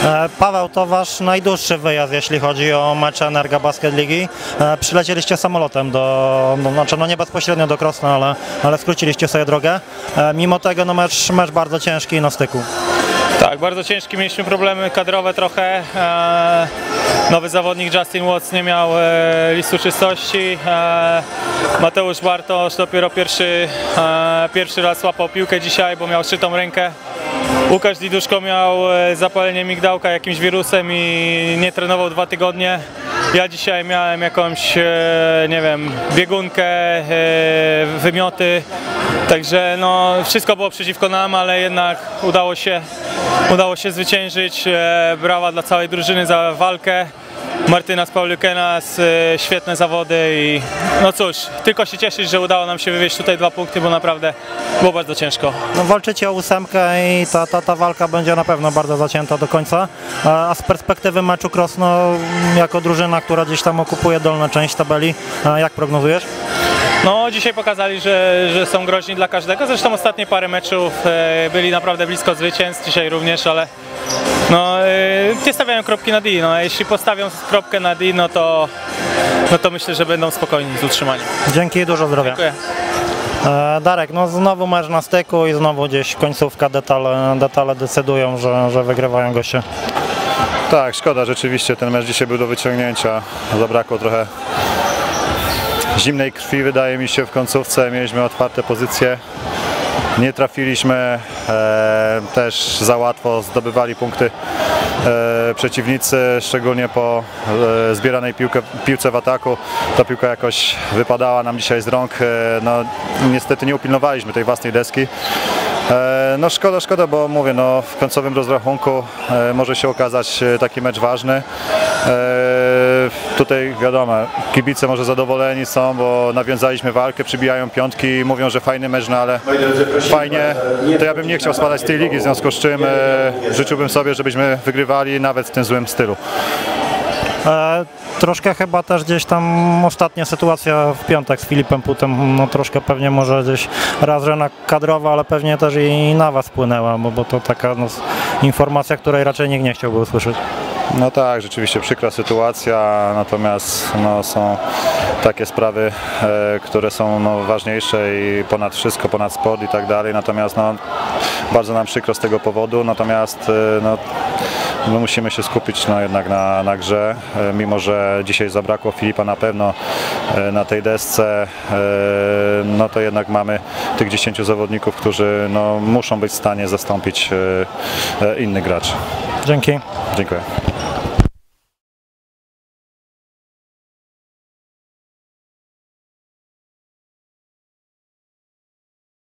Paweł, to wasz najdłuższy wyjazd, jeśli chodzi o mecze Energa Basket Ligi. Przylecieliście samolotem znaczy nie bezpośrednio do Krosna, ale skróciliście sobie drogę. Mimo tego mecz bardzo ciężki na styku. Tak, bardzo ciężki, mieliśmy problemy kadrowe trochę. Nowy zawodnik Justin Watts nie miał listu czystości. Mateusz Bartosz dopiero pierwszy raz łapał piłkę dzisiaj, bo miał szytą rękę. Łukasz Diduszko miał zapalenie migdałka jakimś wirusem i nie trenował 2 tygodnie. Ja dzisiaj miałem jakąś, nie wiem, biegunkę, wymioty. Także wszystko było przeciwko nam, ale jednak udało się zwyciężyć. Brawa dla całej drużyny za walkę. Martyna z Pauliukenas, świetne zawody i cóż, tylko się cieszyć, że udało nam się wywieźć tutaj 2 punkty, bo naprawdę było bardzo ciężko. Walczycie o 8 i ta walka będzie na pewno bardzo zacięta do końca. A z perspektywy meczu Krosno, jako drużyna, która gdzieś tam okupuje dolną część tabeli, jak prognozujesz? Dzisiaj pokazali, że są groźni dla każdego. Zresztą ostatnie parę meczów byli naprawdę blisko zwycięstw, dzisiaj również, ale nie stawiają kropki na D. Jeśli postawią kropkę na D, to myślę, że będą spokojni z utrzymaniem. Dzięki i dużo zdrowia. Dziękuję. Darek, znowu mecz na styku i znowu gdzieś końcówka, detale decydują, że wygrywają goście. Tak, szkoda, rzeczywiście ten mecz dzisiaj był do wyciągnięcia. Zabrakło trochę zimnej krwi, wydaje mi się, w końcówce. Mieliśmy otwarte pozycje, nie trafiliśmy, też za łatwo zdobywali punkty przeciwnicy, szczególnie po zbieranej piłce w ataku. Ta piłka jakoś wypadała nam dzisiaj z rąk, niestety nie upilnowaliśmy tej własnej deski. Szkoda, bo mówię, w końcowym rozrachunku może się okazać taki mecz ważny. Tutaj wiadomo, kibice może zadowoleni są, bo nawiązaliśmy walkę, przybijają piątki, mówią, że fajny mecz, ale fajnie, to ja bym nie chciał spadać z tej ligi, w związku z czym życzyłbym sobie, żebyśmy wygrywali nawet w tym złym stylu. Troszkę chyba też gdzieś tam ostatnia sytuacja w piątek z Filipem Putem, troszkę pewnie może gdzieś razrena kadrowa, ale pewnie też i na was wpłynęła, bo to taka informacja, której raczej nikt nie chciałby usłyszeć. Tak, rzeczywiście przykra sytuacja, natomiast są takie sprawy, które są ważniejsze i ponad wszystko, ponad sport i tak dalej, natomiast bardzo nam przykro z tego powodu, natomiast my musimy się skupić jednak na grze, mimo że dzisiaj zabrakło Filipa na pewno na tej desce, to jednak mamy tych 10 zawodników, którzy muszą być w stanie zastąpić innych graczy. Dzięki. Dziękuję.